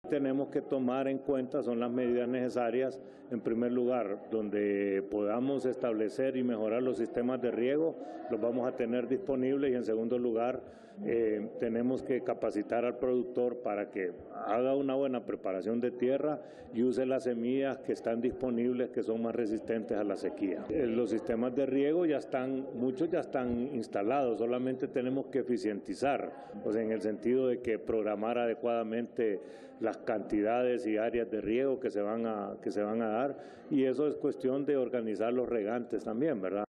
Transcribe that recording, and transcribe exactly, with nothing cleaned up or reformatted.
Tenemos que tomar en cuenta son las medidas necesarias, en primer lugar, donde podamos establecer y mejorar los sistemas de riego, los vamos a tener disponibles, y en segundo lugar, eh, tenemos que capacitar al productor para que haga una buena preparación de tierra y use las semillas que están disponibles, que son más resistentes a la sequía. Eh, los sistemas de riego ya están, muchos ya están instalados, solamente tenemos que eficientizar, pues en el sentido de que programar adecuadamente las cantidades y áreas de riego que se van a, que se van a dar, y eso es cuestión de organizar los regantes también, ¿verdad?